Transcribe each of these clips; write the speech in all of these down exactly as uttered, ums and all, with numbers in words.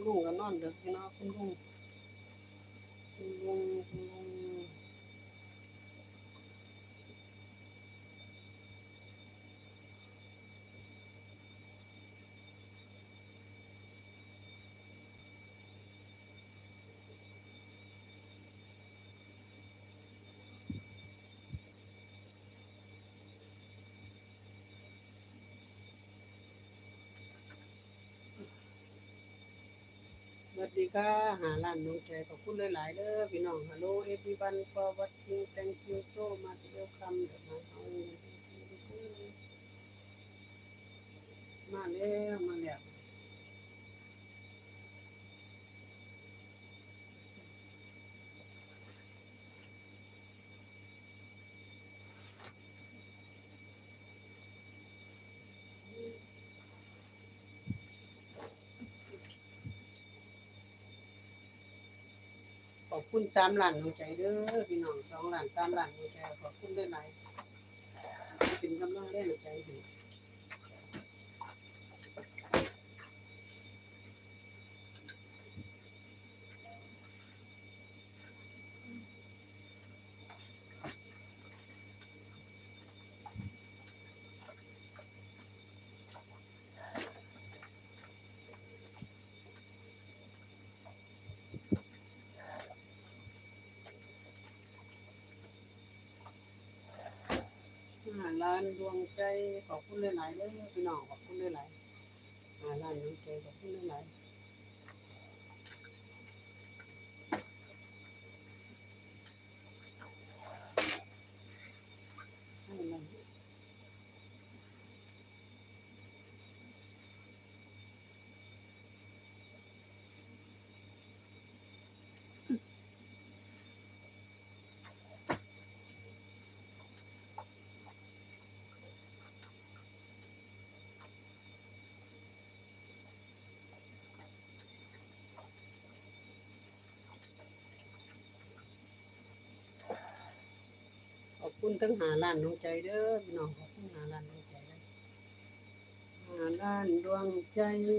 ลุงก็นอนดึกพี่น้องคุณลุงคุณลุงคุณลุงสวัสดีค่ะหาร้านน้องใจขอบคุณหลายๆเด้อพี่น้อง Hello everyone for watching thank you so much welcome เดี๋ยวมาเอามาแล้วมาแล้วขอบคุณสามล้านน้องใจเด้อพี่น้องสองล้านสามล้านน้องใจขอบคุณหลายๆเป็นกำลังแรงใจให้หาร้านดวงใจขอบคุณหลายๆเด้อพี่น้องขอบคุณหลายๆหาร้านน้องใจขอบคุณหลายๆให้มันขอบคุณทั้งหาร้านน้องใจเด้อพี่น้องขอบคุณหาร้านน้องใจเด้อหาร้านดวงใจ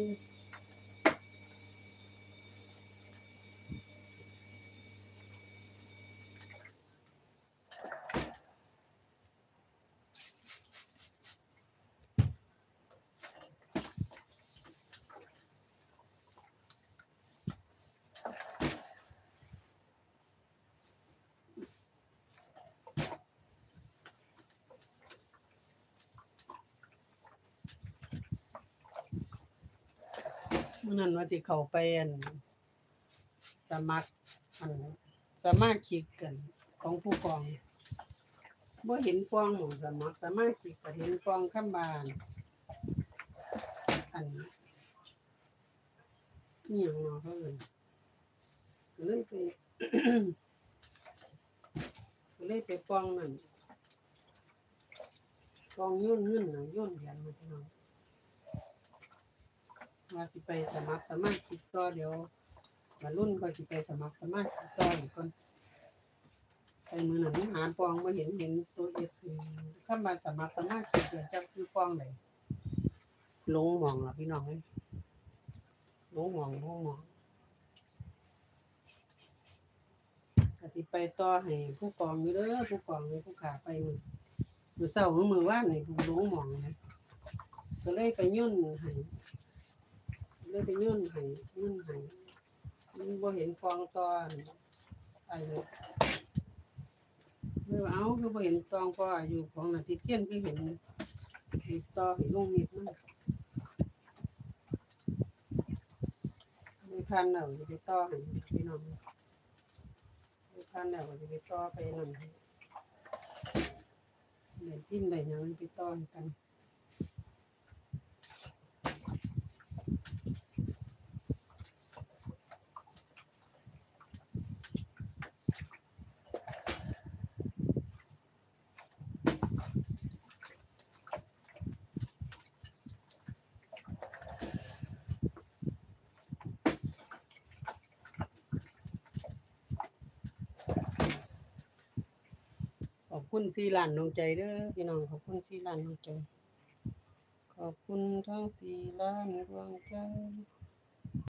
มื้อนั้นว่าสิเข้าไปอั่นสมัครอั่นสมาชิกกันของผู้กองบ่เห็นปองหม้องสมัครสมาชิกก็เห็นปองคำว่าอั่นอิหยังเนาะเขาเอิ้นก็เลยไป ก็เลยไปปองนั่นปองโยนเงินน่ะโยนเหรียญมาพี่น้องว่าสิไปสมัครสมาชิกต่อเดี๋ยวบัดรุ่นก็สิไปสมัครสมาชิกต่ออีกก่อนไปมื้อนั้นหาปองบ่เห็นเห็นตัวเอสคำว่าสมัครสมาชิกเนี่ยจักคือปองใดหลงหม้องล่ะพี่น้องเอ้ยหลงหม้องหลงหม้องก็สิไปต่อให้ผู้กองอยู่เด้อผู้กองนี่ผู้ขาไปมื้อมื้อเช้าหรือมื้อวานนี่ผู้หลงหม้องนะก็เลยไปยื่นให้เลยไปยื่นให้ยื่นให้มันบ่เห็นฟองต่ออันนี้เลยว่าเอ้าคือบ่เห็นตองพออายุของอาทิตย์เทียนคือเห็นติดต่อให้ลุงนิดมันไม่ทันแล้วจะไปต่อให้พี่น้องไม่ทันแล้วจะไปต่อไปนั่นให้ได้กินได้หยังไปต่อให้กันขอบคุณสี่ล้านดวงใจเด้อพี่น้องขอบคุณสี่ล้านดวงใจขอบคุณทั้งสี่ล้านดวงใจ